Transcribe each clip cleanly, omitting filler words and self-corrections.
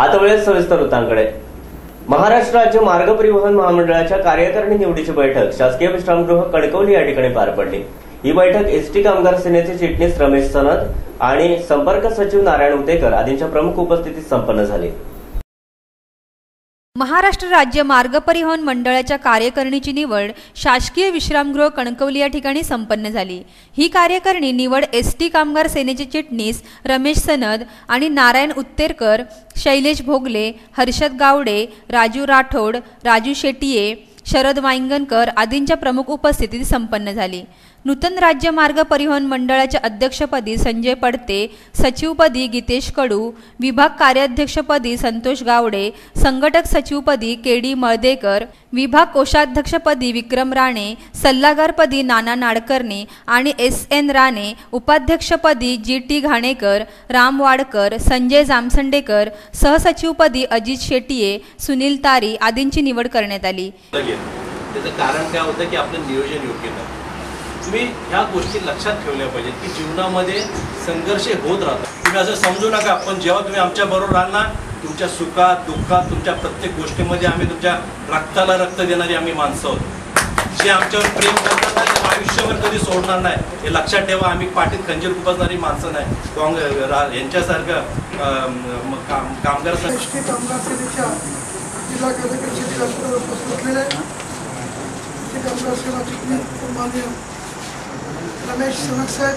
आता वेळेस सविस्तर वृत्तांकडे। महाराष्ट्र राज्य मार्ग परिवहन महामंडळाच्या कार्यकारिणी निवडीची बैठक शासकीय विश्रामगृह कणकवली या ठिकाणी पार पडली। ही बैठक एसटी कामगार सेनेचे चिटणीस रमेश सनद आणि संपर्क सचिव नारायण उतेकर आदींच्या प्रमुख उपस्थितीत संपन्न झाली। महाराष्ट्र राज्य मार्ग परिवहन मंडळाच्या कार्यकारिणीची निवड शासकीय विश्रामगृह कणकवली या ठिकाणी संपन्न झाली। ही कार्यकारिणी निवड एसटी कामगार सेनेचे चिटणीस रमेश सनद आणि नारायण उत्तेरकर, शैलेश भोगले, हर्षद गावडे, राजू राठोड, राजू शेटिये, शरद वांगणकर आदींच्या प्रमुख उपस्थितीत संपन्न झाली। नूतन राज्य मार्ग परिवहन मंडळाच्या अध्यक्षपदी संजय पडते, सचिवपदी गीतेश कडू, विभाग कार्याध्यक्षपदी संतोष गावडे, संघटक सचिवपदी केडी मळदेकर, विभाग कोषाध्यक्षपदी विक्रम राणे, सल्लागारपदी नाना नाडकर्णी आणि SN राणे, उपाध्यक्षपदी GT घाणेकर, राम वाडकर, संजय जामसंडेकर, सहसचिवपदी अजित शेटिये, सुनील तारी आदींची निवड करण्यात आली। त्याचं कारण काय होतं की आपलं नियोजन योग्य नाही। तुम्ही ह्या गोष्टी लक्षात ठेवल्या पाहिजेत की जीवनामध्ये संघर्ष होत राहतात। तुम्ही असं समजू नका पण जेव्हा तुम्ही आमच्या बरोबर राहाल ना, तुमच्या सुखात दुःखात तुमच्या प्रत्येक गोष्टीमध्ये आम्ही तुमच्या रक्ताला रक्त देणारी आम्ही माणसं आहोत। जे आमच्यावर प्रेम करतात ना ते आयुष्यावर कधी सोडणार नाही हे लक्षात ठेवा। आम्ही पाठीत खंजीर खुपसणारी माणसं नाही। यांच्यासारखं कामगार रमेश सनद साहेब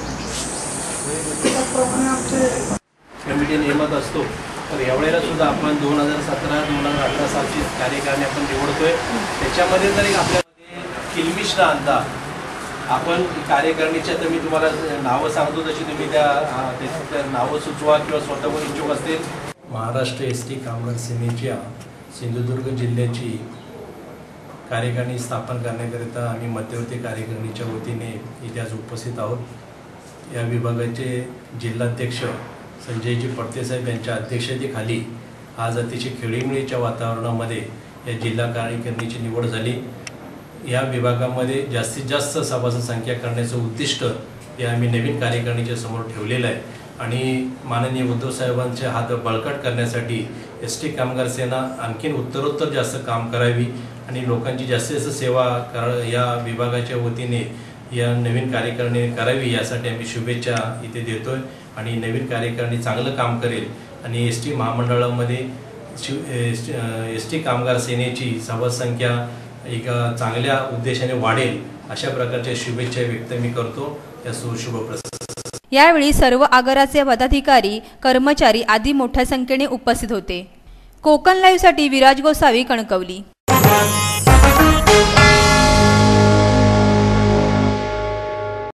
कमिटी नेमत असतो। तर यावेळेला सुद्धा आपण 2017-2018 सालची कार्यकारिणी आपण निवडतोय। त्याच्यामध्ये जर आपल्यामध्ये किलमिश न आणता आपण कार्यकारिणीच्या तर मी तुम्हाला नावं सांगतो तशी तुम्ही त्या नावं सुचवा किंवा स्वतः कोण इच्छुक असतील। महाराष्ट्र एसटी कामगार सेनेच्या सिंधुदुर्ग जिल्ह्याची कार्यकारिणी स्थापन करण्याकरिता आम्ही मध्यवर्ती कार्यकारिणीच्या वतीने इथे आज उपस्थित आहोत। या विभागाचे जिल्हाध्यक्ष संजयजी पडते साहेब यांच्या अध्यक्षतेखाली आज अतिशय खेळीमेळीच्या वातावरणामध्ये या जिल्हा कार्यकारिणीची निवड झाली। या विभागामध्ये जास्तीत जास्त सभासद संख्या करण्याचं उद्दिष्ट हे आम्ही नवीन कार्यकारिणीच्या समोर ठेवलेलं आहे आणि माननीय उद्धव साहेबांचे हात बळकट करण्यासाठी एसटी कामगार सेना आणखीन उत्तरोत्तर जास्त काम करावी आणि लोकांची जास्तीत जास्त सेवा या विभागाच्या वतीने या नवीन कार्यकारिणी करावी यासाठी आम्ही शुभेच्छा इथे देतोय आणि नवीन कार्यकारिणी चांगलं काम करेल आणि एसटी महामंडळामध्ये एसटी कामगार सेनेची सभासद संख्या एक चांगल्या उद्देशाने वाढेल अशा प्रकारच्या शुभेच्छा व्यक्त मी करतो। या शुभ प्रसंगी यावेळी सर्व आगाराचे पदाधिकारी, कर्मचारी आदी मोठ्या संख्येने उपस्थित होते। कोकण लाईव्ह साठी विराज गोसावी, कणकवली।